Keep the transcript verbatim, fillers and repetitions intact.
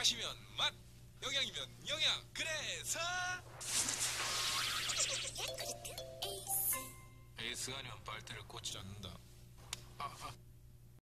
맛이면 맛, 영양이면 영양. 그래서 에이스가 아니면 빨대를 꽂지 않는다.